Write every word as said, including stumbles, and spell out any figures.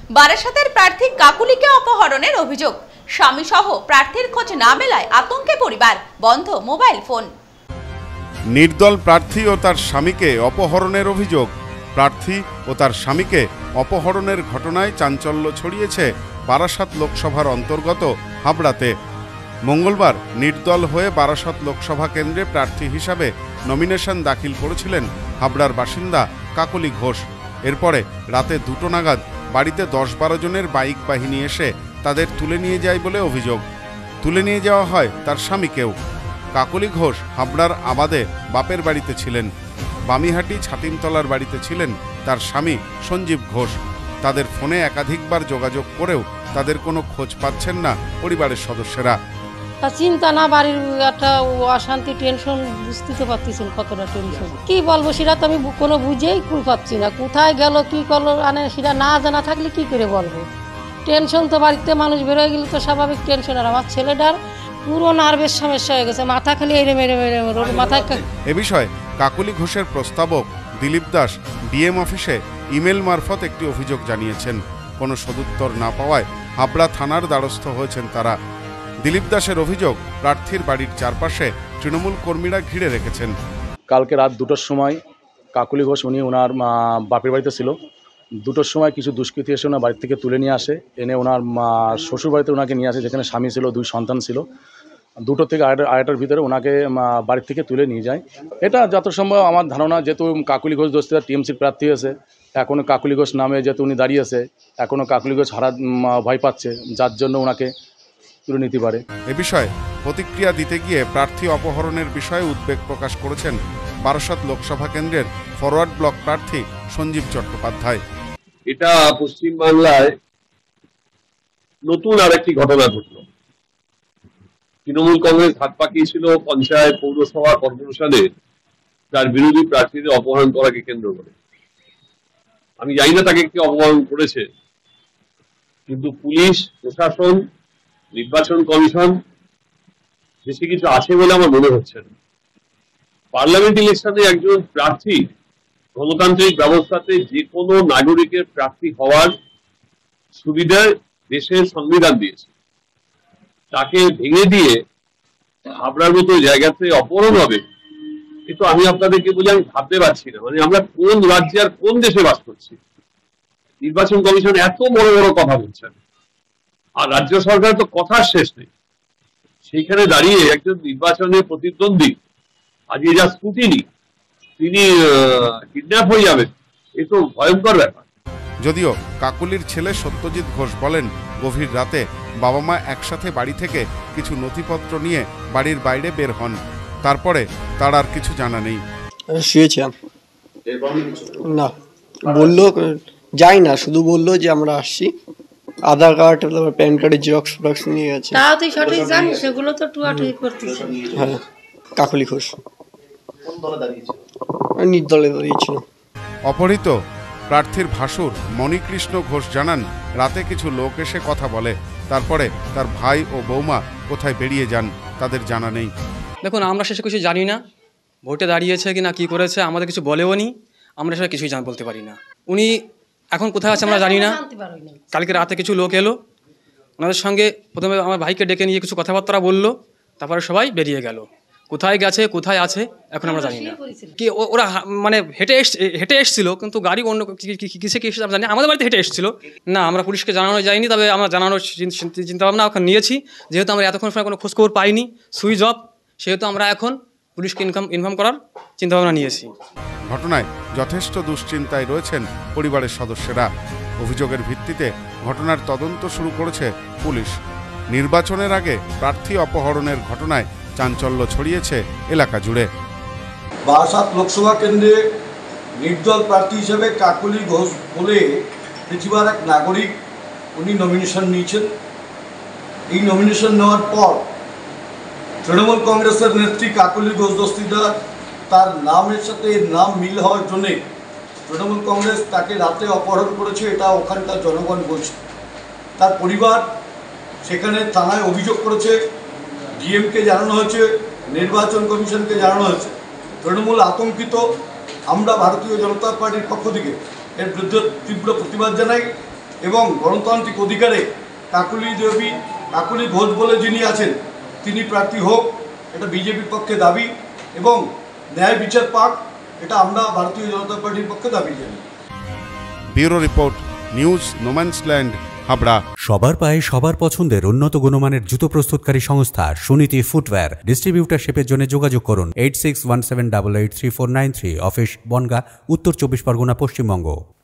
বারাসাতের প্রার্থী কাকুলিকে অপহরণের অভিযোগ। স্বামী সহ প্রার্থীর খোঁজ না মেলায় আতঙ্কে পরিবার, বন্ধ মোবাইল ফোন। নির্দল প্রার্থী ও তার স্বামীকে অপহরণের অভিযোগ। প্রার্থী ও তার স্বামীকে অপহরণের ঘটনায় চাঞ্চল্য ছড়িয়েছে বারাসাত লোকসভার অন্তর্গত হাবড়াতে। মঙ্গলবার নির্দল হয়ে বারাসাত লোকসভা কেন্দ্রে প্রার্থী হিসাবে নমিনেশন দাখিল করেছিলেন হাবড়ার বাসিন্দা কাকলি ঘোষ। এরপরে রাতে দুটো নাগাদ বাড়িতে দশ বারো জনের বাইক বাহিনী এসে তাদের তুলে নিয়ে যায় বলে অভিযোগ। তুলে নিয়ে যাওয়া হয় তার স্বামীকেও। কাকলি ঘোষ হাবড়ার আবাদে বাপের বাড়িতে ছিলেন। বামিহাটি ছাতিমতলার বাড়িতে ছিলেন তার স্বামী সঞ্জীব ঘোষ। তাদের ফোনে একাধিকবার যোগাযোগ করেও তাদের কোনো খোঁজ পাচ্ছেন না পরিবারের সদস্যরা। চিন্তা না, বাড়ির একটা অশান্তি, টেনশন, বুঝতে তো পারতেছেন কতটা টেনশন। কি বলবো সেটা তো আমি কোনো বুঝেই পাচ্ছি না। কোথায় গেল, কি করলো, মানে সেটা না জানা থাকলে কি করে বলবো। টেনশন তো, বাড়িতে মানুষ বেরোয় গেলে তো স্বাভাবিক টেনশন। আর আমার ছেলেটার পুরো নার্ভের সমস্যা হয়ে গেছে, মাথা খালি এরে মেরে মেরে মাথায়। এ বিষয়ে কাকলি ঘোষের প্রস্তাবক দিলীপ দাস ডিএম অফিসে ইমেল মারফত একটি অভিযোগ জানিয়েছেন। কোনো সদুত্তর না পাওয়ায় হাবড়া থানার দ্বারস্থ হয়েছেন তারা। দিলীপ দাসের অভিযোগ, প্রার্থীর বাড়ির চারপাশে তৃণমূল কর্মীরা ঘিরে রেখেছেন। কালকে রাত দুটোর সময় কাকলি ঘোষ, উনি ওনার বাপের বাড়িতে ছিল। দুটোর সময় কিছু দুষ্কৃতী এসে ওনার বাড়ি থেকে তুলে নিয়ে আসে, এনে ওনার শ্বশুর বাড়িতে ওনাকে নিয়ে আসে, যেখানে স্বামী ছিল, দুই সন্তান ছিল। দুটো থেকে আড়াইটা আড়াইটার ভিতরে ওনাকে বাড়ির থেকে তুলে নিয়ে যায়। এটা যত সম্ভব আমার ধারণা, যেহেতু কাকলি ঘোষ দোস্তিরা টিএমসির প্রার্থী হয়েছে, এখনও কাকলি ঘোষ নামে যেহেতু উনি দাঁড়িয়েছে, এখনও কাকলি ঘোষ হারা ভয় পাচ্ছে, যার জন্য ওনাকে তুলে নিতে পারে। এ বিষয়ে প্রতিক্রিয়া দিতে গিয়ে প্রার্থী অপহরণের বিষয়ে উদ্বেগ প্রকাশ করেছেন বারাসাত লোকসভা কেন্দ্রের ফরওয়ার্ড ব্লক প্রার্থী সঞ্জীব চট্টোপাধ্যায়। এটা পশ্চিমবাংলায় নতুন আরেকটি ঘটনা ঘটল। তৃণমূল কংগ্রেস হাত পাকিয়েছিল পঞ্চায়েত, পৌরসভা, কর্পোরেশনে তার বিরোধী প্রার্থীদের অপহরণ করাকে কেন্দ্র করে। আমি জানি না তাকে কে অপহরণ করেছে, কিন্তু পুলিশ প্রশাসন, নির্বাচন কমিশন বেশি কিছু আছে বলে আমার মনে হচ্ছে না। পার্লামেন্ট ইলেকশনে একজন প্রার্থী, গণতান্ত্রিক ব্যবস্থাতে যে কোনো নাগরিকের প্রার্থী হওয়ার সুবিধা দেশের সংবিধান দিয়েছে। তাকে ভেঙে দিয়ে হাবড়ার মতো জায়গাতে অপহরণ হবে, কিন্তু আমি আপনাদেরকে বলি আমি ভাবতে পারছি না। মানে আমরা কোন রাজ্যে আর কোন দেশে বাস করছি? নির্বাচন কমিশন এত বড় বড় কথা বলছেন, আর রাজ্য সরকার তো কথার শেষ নেই। সেইখানে দাঁড়িয়ে একজন নির্বাচনে প্রতিদ্বন্দ্বী, আজকে যা স্কুটিনি, তিনি কিডন্যাপ হয়ে যাবেন, এ তো ভয়ঙ্কর ব্যাপার। যদিও কাকুলির ছেলে সত্যজিৎ ঘোষ বলেন, গভীর রাতে বাবা মা একসাথে বাড়ি থেকে কিছু নথিপত্র নিয়ে বাড়ির বাইরে বের হন। তারপরে তার আর কিছু জানা নেই। শুয়েছিলাম না, বললো যাই না, শুধু বললো যে আমরা আসছি, আধার কার্ড, প্যান কার্ডের জেরক্স ফেরক্স নিয়ে গেছে। তাও তুই সঠিক জানিস, সেগুলো তো টুয়াটুই করতিস। হ্যাঁ, কাকলি ঘোষ নির্দলে দাঁড়িয়েছিল। অপহৃত প্রার্থীর ভাসুর মণিকৃষ্ণ ঘোষ জানান, রাতে কিছু লোক এসে কথা বলে, তারপরে তার ভাই ও বৌমা কোথায় বেরিয়ে যান তাদের জানা নেই। দেখুন, আমরা শেষে কিছু জানি না, ভোটে দাঁড়িয়েছে কি না কি করেছে আমাদের কিছু বলেও নি, আমরা সেটা কিছুই জান বলতে পারি না। উনি এখন কোথায় আছে আমরা জানি না। কালকে রাতে কিছু লোক এলো, ওনাদের সঙ্গে প্রথমে আমার ভাইকে ডেকে নিয়ে কিছু কথাবার্তা বললো, তারপরে সবাই বেরিয়ে গেল। কোথায় গেছে, কোথায় আছে এখন আমরা জানি না। কি ওরা মানে হেঁটে এস হেঁটে এসছিল, কিন্তু গাড়ি অন্য কিসে কি এসেছে আমরা জানি। আমাদের বাড়িতে হেঁটে এসেছিল না, আমরা পুলিশকে জানানো যায়নি, তবে আমরা জানানোর চিন্তাভাবনা এখন নিয়েছি। যেহেতু আমরা এতক্ষণ সময় কোনো খোঁজখবর পাইনি, সুইচ অফ, সেহেতু আমরা এখন পুলিশকে ইনকাম ইনফর্ম করার চিন্তাভাবনা নিয়েছি। ঘটনায় যথেষ্ট দুশ্চিন্তায় রয়েছেন পরিবারের সদস্যরা। অভিযোগের ভিত্তিতে ঘটনার তদন্ত শুরু করেছে পুলিশ। নির্বাচনের আগে প্রার্থী অপহরণের ঘটনায় চাঞ্চল্য ছড়িয়েছে এলাকা জুড়ে। বারাসাত লোকসভা কেন্দ্রে নির্দল প্রার্থী হিসেবে কাকলি ঘোষ বলে পৃথিবীর এক নাগরিক, উনি নমিনেশন নিয়েছেন। এই নমিনেশন নেওয়ার পর তৃণমূল কংগ্রেসের নেত্রী কাকলি ঘোষ দস্তিদার তার নামের সাথে নাম মিল হওয়ার জন্যে তৃণমূল কংগ্রেস তাকে রাতে অপহরণ করেছে, এটা ওখানকার জনগণ বলছে। তার পরিবার সেখানে থানায় অভিযোগ করেছে, ডিএমকে জানানো হয়েছে, নির্বাচন কমিশনকে জানানো হয়েছে। তৃণমূল আতঙ্কিত। আমরা ভারতীয় জনতা পার্টির পক্ষ থেকে এর বিরুদ্ধে তীব্র প্রতিবাদ জানাই এবং গণতান্ত্রিক অধিকারে কাকুলি দেবী কাকুলি ঘোষ বলে যিনি আছেন তিনি প্রার্থী হোক, এটা বিজেপির পক্ষে দাবি, এবং ন্যায় বিচার পাক, এটা আমরা ভারতীয় জনতা পার্টির পক্ষে দাবি জানি। Bureau report, news no man's land, Habra. সবার পায়ে সবার পছন্দের উন্নত গুণমানের জুতো প্রস্তুতকারী সংস্থা সুনীতি ফুটওয়্যার। ডিস্ট্রিবিউটারশিপের জন্য যোগাযোগ করুন eight six one seven double eight three four nine three. Office Bongaon, উত্তর চব্বিশ পরগনা, পশ্চিমবঙ্গ।